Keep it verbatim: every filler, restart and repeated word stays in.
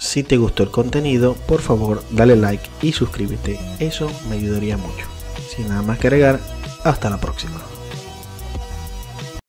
Si te gustó el contenido, por favor dale like y suscríbete, eso me ayudaría mucho. Sin nada más que agregar, hasta la próxima.